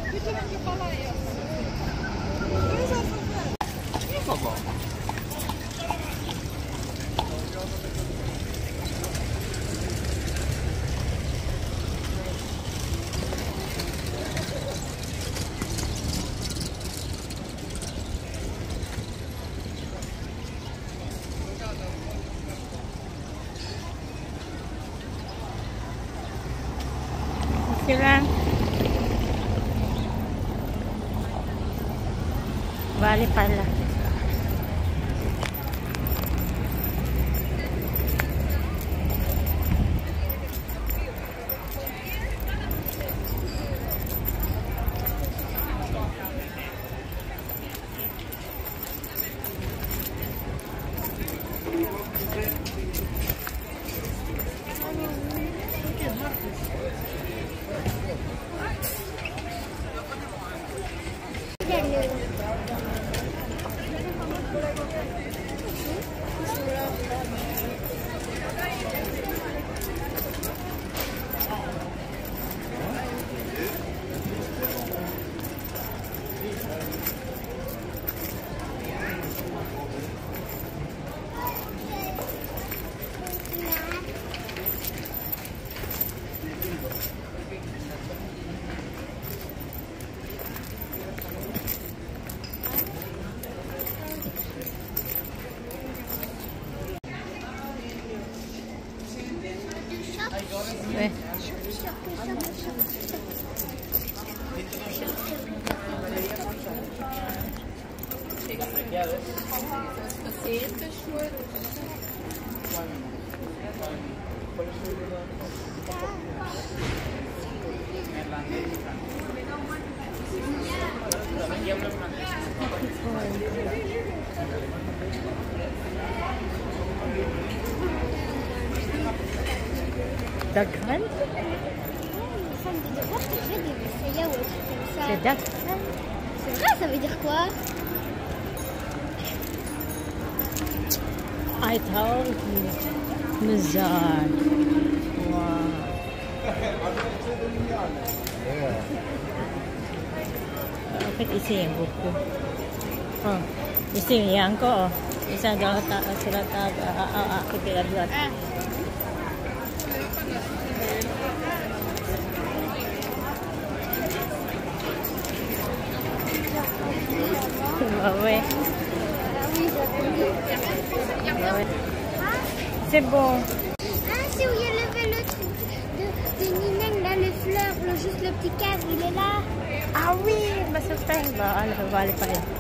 Sila. Bali pala. Ouais. Daghan? C'est daghan. C'est vrai, ça veut dire quoi? I told you. Mazar. Wow. Bakit isa yung buko? Oh, isa yung yan ko. Isang sulat kipilaglat. Ouais. C'est bon. Ah, c'est où il y a le truc de Ninen, là, le fleur, juste le petit cadre, il est là. Ah oui, bah super. Bah, on va aller par là.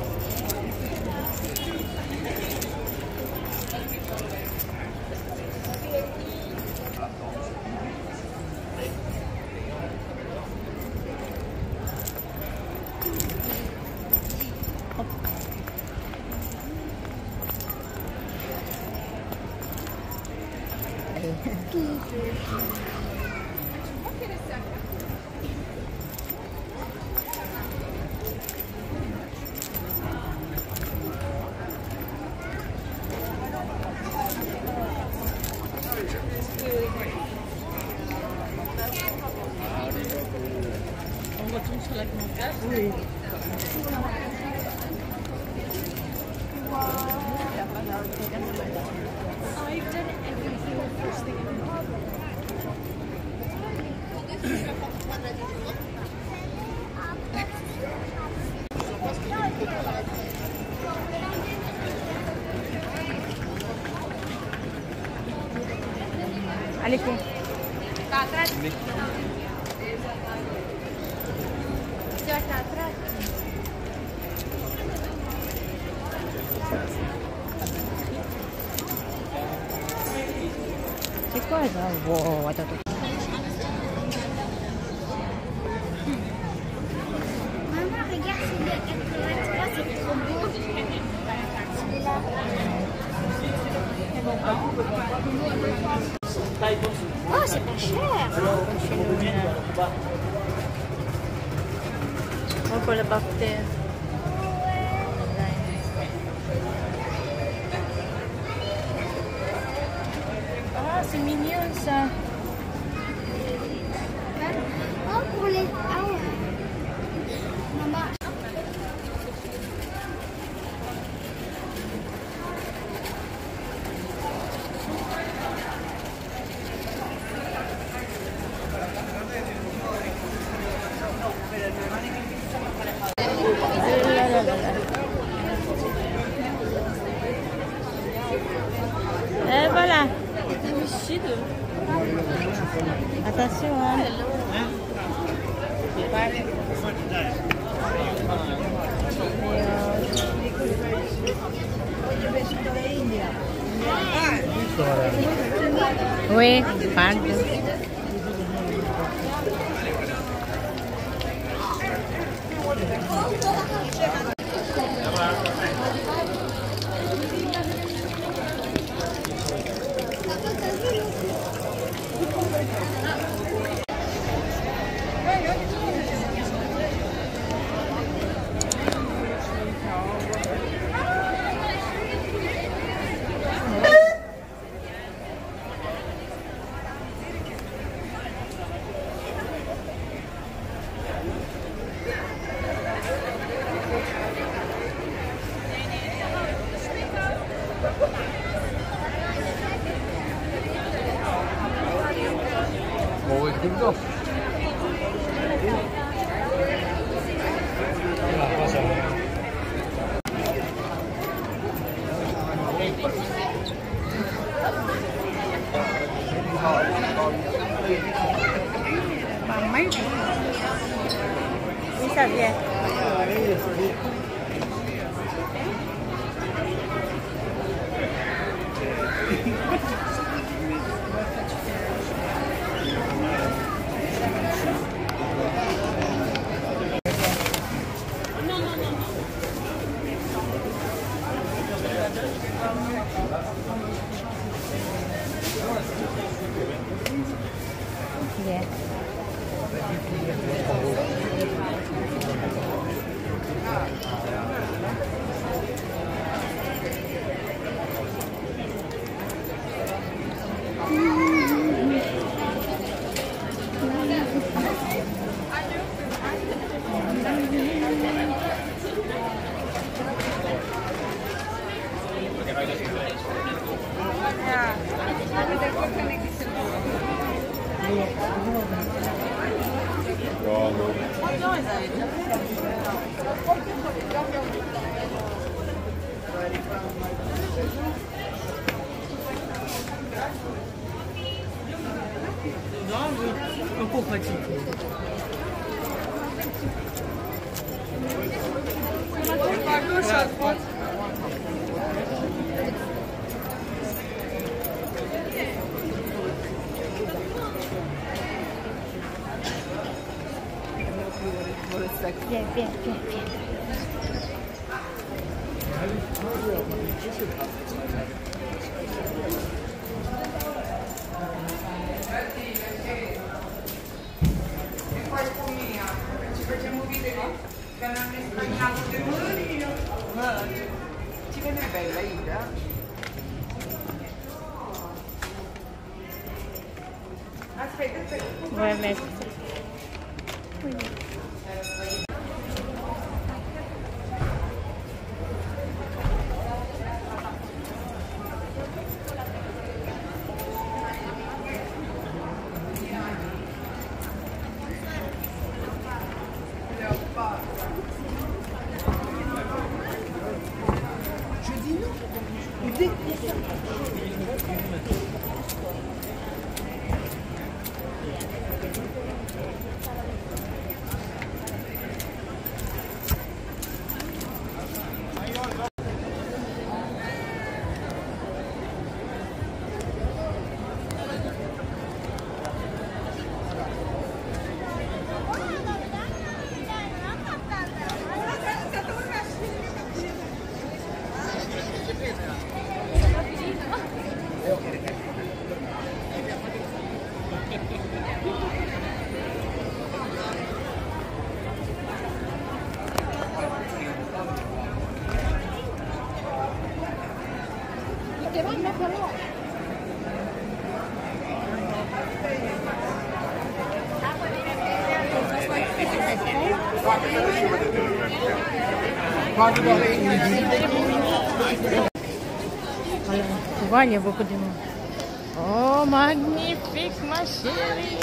Oui. Allez, fais. C'est quoi ça? Wow, attends. Maman, regarde, celui-là, 83, c'est trop beau. Oh, c'est pas cher. On peut le porter. Ah, c'est mignon ça. Oh, pour les... Ah ouais. voilà. Attention, hein. Oui, pardon. Mooi goed toch? Oui, ça vient. Yeah. Un po' faticoso. Viens, viens, viens, viens. Chene è bella, Ida. Aspetta, aspetta. Ouais, mais... Oui. Voilà, tu vois, il y a beaucoup de monde. Oh, magnifique, ma chérie.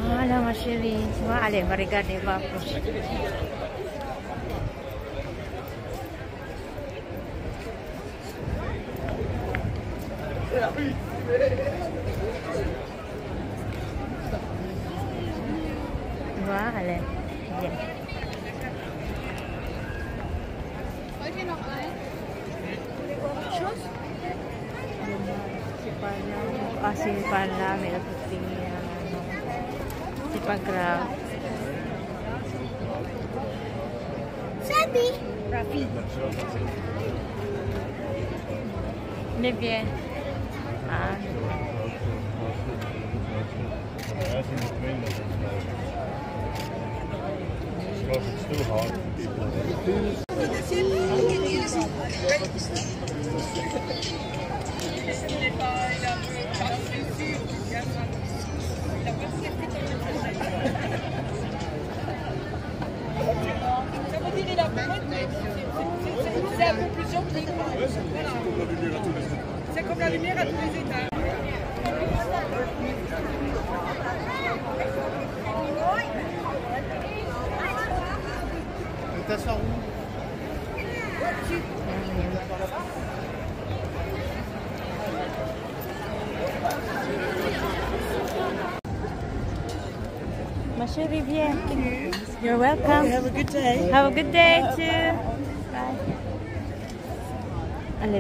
Voilà ma chérie, tu vois, allez, on va regarder, on va approcher. Voilà, bien. Ah, c'est pas là, mais la petite, c'est pas grave. Sabi. Mais bien. Ah. C'est un peu plus gentil. C'est comme la lumière à tous les étages. T'asseoir où? Ma chérie, viens. You're welcome. Have a good day. Have a good day too. Bye. Allez.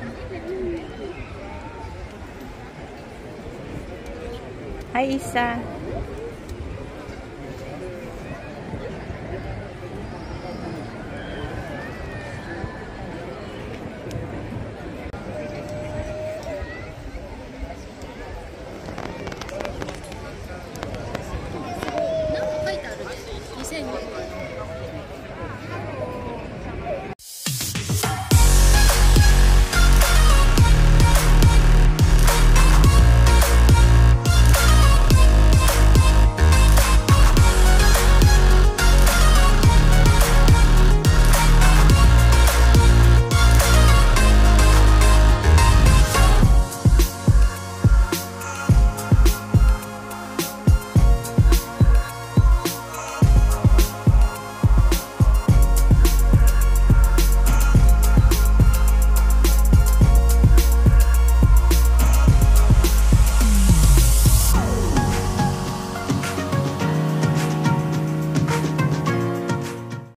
Hi, Isa.